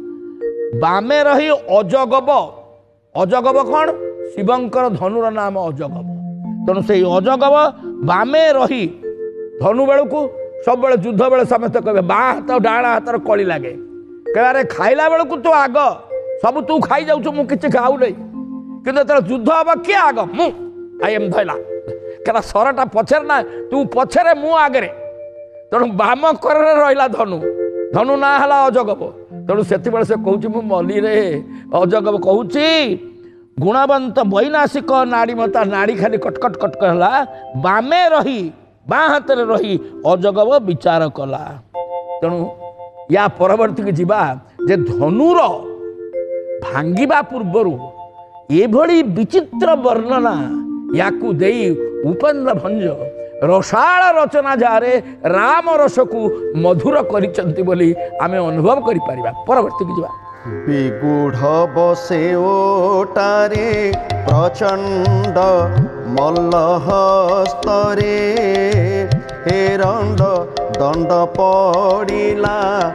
बामे रही अजगब अजगब कौन शिवंकर धनुर नाम अजगब तेणु से अजगब बामे रही धनु बेलू को सब बेले युद्ध बेले समस्त कहे बा हाथ डाण हाथ कली लगे कहे खाइला बेलू को तू आग सब तू खाई जाऊ मु किसी खाऊ नहीं कि युद्ध हम किए आग मु आई एम धैला क्या सरटा पछरे ना तू पछरे मु आगे तेणु बाम कर रहा धनु धनु ना है अजगब तेणु से कहूँ मु मली रे अजगब कहूँ गुणवंत वैनाशिक नाड़ी मता नाड़ी खाली कटकट कटक है बामे रही बाँ हाथ में रही अजगब विचार कला तेणु या परवर्ती की जीवा जे धनुर भांगिबा पूर्वरु एभली विचित्र वर्णना याकू देई उपेन्द्र भंज रसाळ रचना जारे राम रस को मधुर करिचंती बोली आमे अनुभव करि परिबा परवर्ती की जीवा विगूढ़ बसे ओटारे प्रचंड मल्लहस्तरे हेरंड दंड पड़िला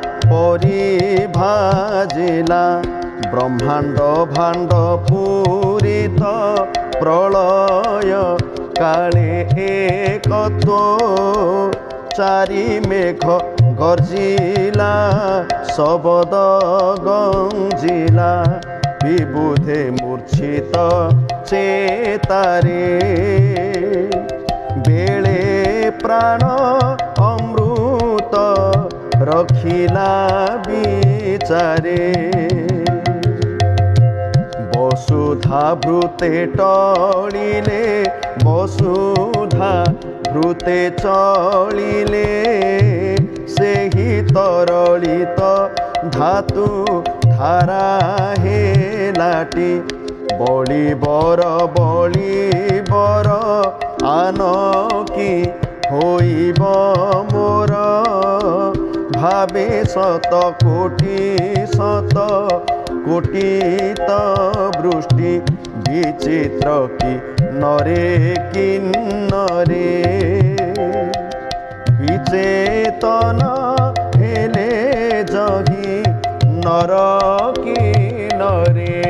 परिभाजिला ब्रह्मांड भांड पूरित प्रलय काले एकत्व चारि मेघ गर्जिला शबद गंजिला विबुधे मूर्छित चेतारे बेले प्राण अमृत रखिला विचारे वसुधा भृते टलिले वसुधा भृते चलिले सेहि तरलित ଧାତୁ ଧାରା ହେଲାଟି ବଳିବର ଆନକି ହୋଇବ ମୋର ଭାବେ ଶତ କୋଟି ତ ବୃଷ୍ଟି ବିଚିତ୍ର କି ନରେ କିନ୍ନରେ ବିଚେତନ ହେଲେ ଜହି ନର କିନ୍ନରେ।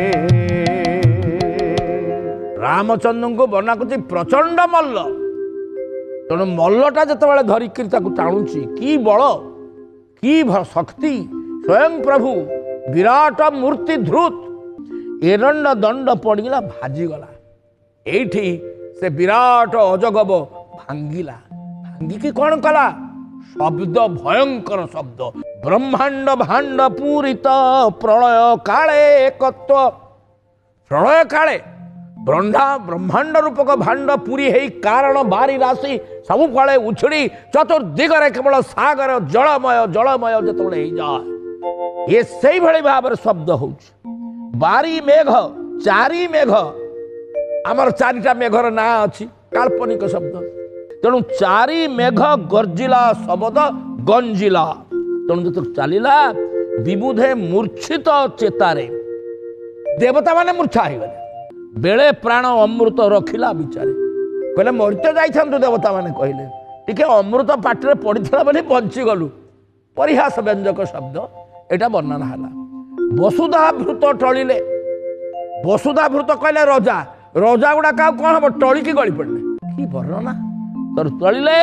ରାମଚନ୍ଦ୍ରଙ୍କୁ ବର୍ଣ୍ଣନା କରୁଛି ପ୍ରଚଣ୍ଡ ମଲ୍ଲ। ତେଣୁ ମଲ୍ଲଟା ଯେତେବେଳେ ଧରିକିରି ତାକୁ ଟାଣୁଛି, କି ବଳ କି ଶକ୍ତି! ସ୍ୱୟଂ ପ୍ରଭୁ ବିରାଟ ମୂର୍ତ୍ତି ଧୃତ ଏରଣ୍ଡ ଦଣ୍ଡ ପଡ଼ିଗଲା, ଭାଜିଗଲା। ଏଇଠି ସେ ବିରାଟ ଅଜଗବ ଭାଙ୍ଗିଲା। ଭାଙ୍ଗିକି କ'ଣ କଲା? ଶବ୍ଦ, ଭୟଙ୍କର ଶବ୍ଦ। ବ୍ରହ୍ମାଣ୍ଡ ଭାଣ୍ଡ ପୂରିତ ପ୍ରଳୟ କାଳେ ଏକତ୍ୱ। ପ୍ରଳୟ କାଳେ ବ୍ରହ୍ମାଣ୍ଡ ରୂପକ ଭାଣ୍ଡ ପୁରୀ ହେଇ କାରଣ ବାରି ରାଶି ସବୁ ଫଳେ ଉଛୁଡ଼ି ଚତୁର୍ଦିଗରେ କେବଳ ସାଗର ଜଳମୟ ଯେତେବେଳେ ହେଇଯାଏ, ଏ ସେଇଭଳି ଭାବରେ ଶବ୍ଦ ହଉଛି। ବାରି ମେଘ, ଚାରି ମେଘ, ଆମର ଚାରିଟା ମେଘର ନାଁ ଅଛି, କାଳ୍ପନିକ ଶବ୍ଦ। ତେଣୁ ଚାରି ମେଘ ଗର୍ଜିଲା ଶବଦ ଗଞ୍ଜିଲା। ତେଣୁ ଯେତେବେଳେ ଚାଲିଲା ବିବୁଧେ ମୂର୍ଚ୍ଛିତ ଚେତାରେ, ଦେବତା ମାନେ ମୂର୍ଚ୍ଛା ହେଇଗଲେ। ବେଳେ ପ୍ରାଣ ଅମୃତ ରଖିଲା ବିଚାରେ। କହିଲେ ମରିତ ଯାଇଥାନ୍ତୁ, ଦେବତା ମାନେ କହିଲେ ଟିକେ ଅମୃତ ପାଟିରେ ପଡ଼ିଥିଲା ବୋଲି ବଞ୍ଚିଗଲୁ। ପରିହାସ ବ୍ୟଞ୍ଜକ ଶବ୍ଦ ଏଇଟା ବର୍ଣ୍ଣନା ହେଲା। ବସୁଧାଭୃତ ଟଳିଲେ। ବସୁଧାଭୃତ କହିଲେ ରଜା ଗୁଡ଼ାକ ଆଉ କ'ଣ ହବ? ଟଳିକି ଗଳି ପଡ଼ିଲେ। କି ବର୍ଣ୍ଣନା! ତଳିଲେ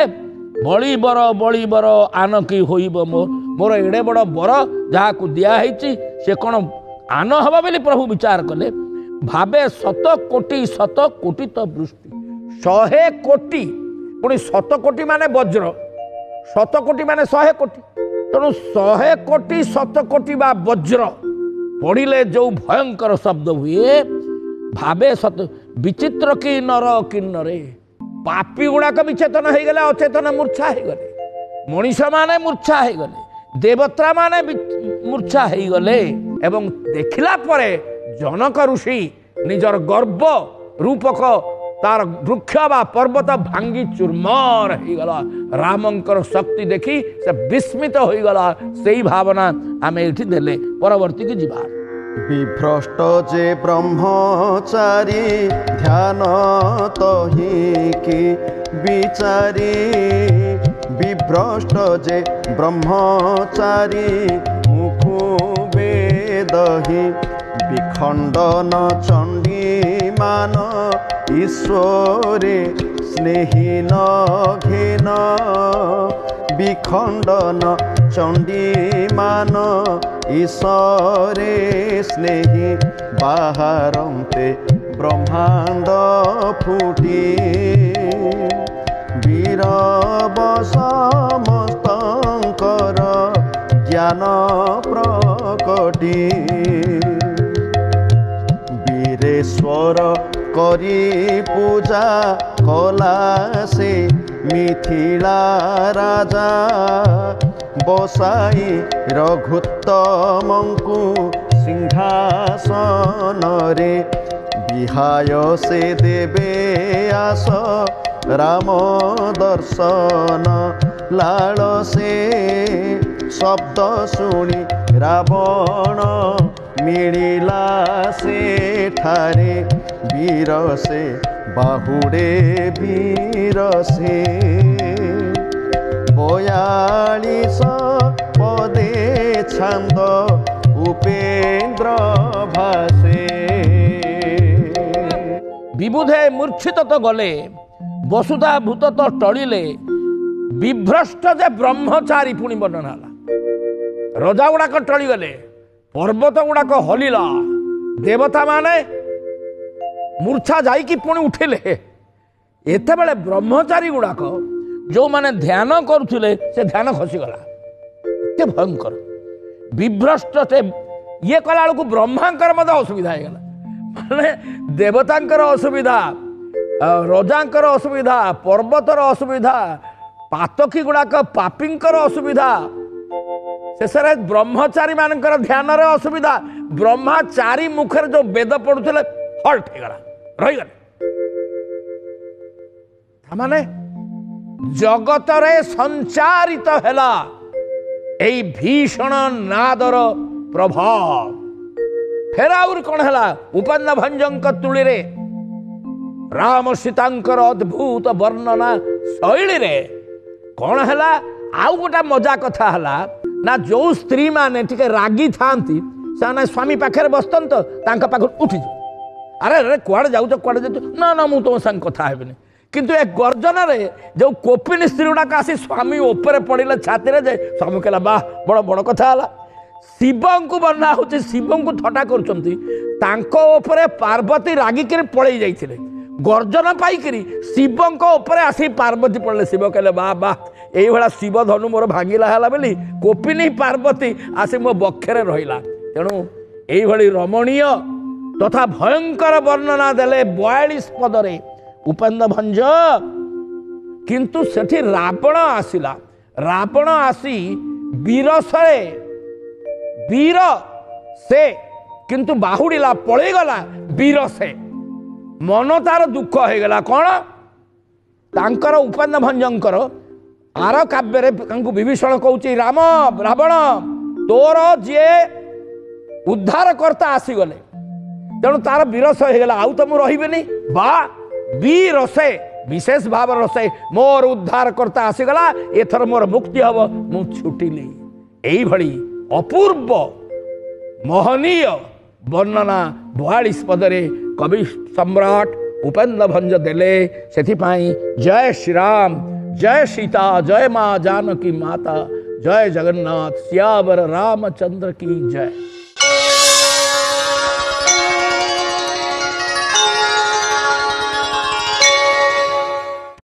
ବଳିବର ଆନକି ହୋଇବ ମୋର ଏଡ଼େ ବଡ଼ ବର ଯାହାକୁ ଦିଆହେଇଛି ସେ କ'ଣ ଆନ ହବ ବୋଲି ପ୍ରଭୁ ବିଚାର କଲେ। ଭାବେ ଶତ କୋଟି ତ ବୃଷ୍ଟି। 100 କୋଟି, ପୁଣି 100 କୋଟି ମାନେ ବଜ୍ର, 100 କୋଟି ମାନେ 100 କୋଟି। ତେଣୁ 100 କୋଟି 100 କୋଟି ବା ବଜ୍ର ପଡ଼ିଲେ ଯେଉଁ ଭୟଙ୍କର ଶବ୍ଦ ହୁଏ, ଭାବେ ବିଚିତ୍ର କି ନର କିନ୍ନରେ। ପାପୀ ଗୁଡ଼ାକ ବିଚେତନ ହେଇଗଲେ, ଅଚେତନ ମୂର୍ଚ୍ଛା ହେଇଗଲେ। ମଣିଷ ମାନେ ମୂର୍ଚ୍ଛା ହେଇଗଲେ, ଦେବତା ମାନେ ମୂର୍ଚ୍ଛା ହେଇଗଲେ। ଏବଂ ଦେଖିଲା ପରେ ଜନକ ଋଷି ନିଜର ଗର୍ବ ରୂପକ ତାର ବୃକ୍ଷ ବା ପର୍ବତ ଭାଙ୍ଗି ଚୁର୍ମର ହେଇଗଲା। ରାମଙ୍କର ଶକ୍ତି ଦେଖି ସେ ବିସ୍ମିତ ହୋଇଗଲା। ସେଇ ଭାବନା ଆମେ ଏଇଠି ଦେଲେ। ପରବର୍ତ୍ତୀକି ଯିବା। ବିଭ୍ରଷ୍ଟ ଯେ ବ୍ରହ୍ମଚାରୀ ଧ୍ୟାନ ତହିଁକି ବିଚାରୀ। ବିଭ୍ରଷ୍ଟ ଯେ ବ୍ରହ୍ମଚାରୀ ମୁଖୁ ବେଦହି। ବିଖଣ୍ଡନ ଚଣ୍ଡୀମାନ ଈଶ୍ୱରେ ସ୍ନେହୀନ ଘେନ। ବିଖଣ୍ଡନ ଚଣ୍ଡୀମାନ ଈଶ୍ୱରେ ସ୍ନେହୀ। ବାହାରନ୍ତେ ବ୍ରହ୍ମାଣ୍ଡ ଫୁଟି। ବୀରବ ସମସ୍ତଙ୍କର ଜ୍ଞାନ ପ୍ରକଟି। ବୀରେଶ୍ୱର କରି ପୂଜା କଲା ସେ ମିଥିଳା ରାଜା। ବସାଇ ରଘୁତ୍ତମଙ୍କୁ ସିଂହାସନରେ। ବିହାୟ ସେ ଦେବେ ଆସ ରାମ ଦର୍ଶନ। ଲାଳ ସେ ଶବ୍ଦ ଶୁଣି ରାବଣ ମିଳିଲା ସେଠାରେ। ବୀର ସେ ବାହୁଡ଼େ ବୀର ସେ। 42 ପଦେ ଛାନ୍ଦ ଉପେନ୍ଦ୍ର ଭାସେ। ବିବୁଧେ ମୂର୍ଚ୍ଛିତ ତ ଗଲେ, ବସୁଧାଭୂତ ତ ଟଳିଲେ। ବିଭ୍ରଷ୍ଟ ଯେ ବ୍ରହ୍ମଚାରୀ ପୁଣି ବର୍ଣ୍ଣନା ହେଲା। ରଜା ଗୁଡ଼ାକ ଟଳିଗଲେ, ପର୍ବତ ଗୁଡ଼ାକ ହଲିଲା, ଦେବତା ମାନେ ମୂର୍ଚ୍ଛା ଯାଇକି ପୁଣି ଉଠିଲେ। ଏତେବେଳେ ବ୍ରହ୍ମଚାରୀ ଗୁଡ଼ାକ ଯେଉଁମାନେ ଧ୍ୟାନ କରୁଥିଲେ ସେ ଧ୍ୟାନ ଖସିଗଲା। ଏତେ ଭୟଙ୍କର ବିଭ୍ରଷ୍ଟ। ସେ ଇଏ କଲା ବେଳକୁ ବ୍ରହ୍ମାଙ୍କର ମଧ୍ୟ ଅସୁବିଧା ହେଇଗଲା। ମାନେ ଦେବତାଙ୍କର ଅସୁବିଧା, ରଜାଙ୍କର ଅସୁବିଧା, ପର୍ବତର ଅସୁବିଧା, ପାତକୀ ଗୁଡ଼ାକ ପାପୀଙ୍କର ଅସୁବିଧା। शेष ब्रह्मचारी मान ध्यान असुविधा ब्रह्मचारी मुखर जो वेद पढ़ुले हल्ट होगला रहीगले माने जगत रे संचारित हैला एई भीषण नादर प्रभाव फेर आउर कौन है उपेन्द्र भंजक तुली रे राम सीतांकर अद्भुत वर्णना शैली रे कौन है आउ गोटा मजा कथा है ना जो स्त्री माने टिके रागी थांती से स्वामी पाखे बसतन तो पाख उठी अरे अरे कुआड़े जाऊ कुआड़े जाऊ ना ना मुझे तुम संग कथा हेबिनी किंतु एक गर्जन रे जो कोपिनी स्त्री गुड़ाक आसी स्वामी ऊपर पड़े छाती रे जे स्वामी कहला बाह बड़ बड़ कथा है शिव को बना हो शिव को थटा कर पार्वती रागिक पलि जाते गर्जन पाइक शिव आसी पार्वती पड़े शिव कहले बाह बाह ये शिव धनु मोर भांगिला है बोली कोपिनी पार्वती आसी मो बक्षे रहा तेणु ये रमणीय तथा भयंकर वर्णना देले 42 पदरे उपेन्द्र भंज किंतु सेठी रावण आसिला रावण आसी वीरसरे वीर से किंतु बाहुड़ीला पलि गला वीर से मन तार दुख हो गला कौन तांकर उपेन्द्र भंजंकर आर काव्य विभीषण कहूँ राम रावण तोर जे उद्धारकर्ता आसीगले तेणु तार वीरस होगला आउ तो मुझे रही बा वीर से विशेष भाव रसे मोर उद्धारकर्ता आसीगला एथर मोर मुक्ति हम मु छुटिली यही अपूर्व महनीय वर्णना 42 पदरे कवि सम्राट उपेन्द्र भंज देले सेथिपाई जय श्री राम जय सीता जय माँ जानकी माता जय जगन्नाथ सियावर रामचंद्र की जय।